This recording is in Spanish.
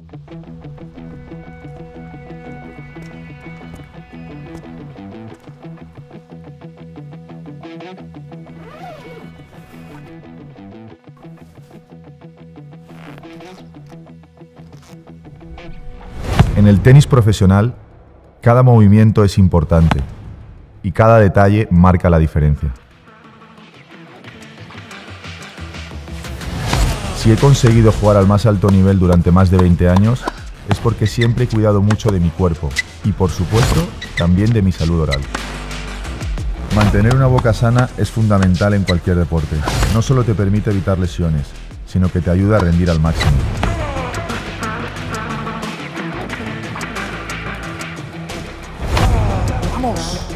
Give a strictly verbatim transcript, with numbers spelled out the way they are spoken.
En el tenis profesional, cada movimiento es importante y cada detalle marca la diferencia. Si he conseguido jugar al más alto nivel durante más de veinte años, es porque siempre he cuidado mucho de mi cuerpo y, por supuesto, también de mi salud oral. Mantener una boca sana es fundamental en cualquier deporte. No solo te permite evitar lesiones, sino que te ayuda a rendir al máximo. ¡Vamos!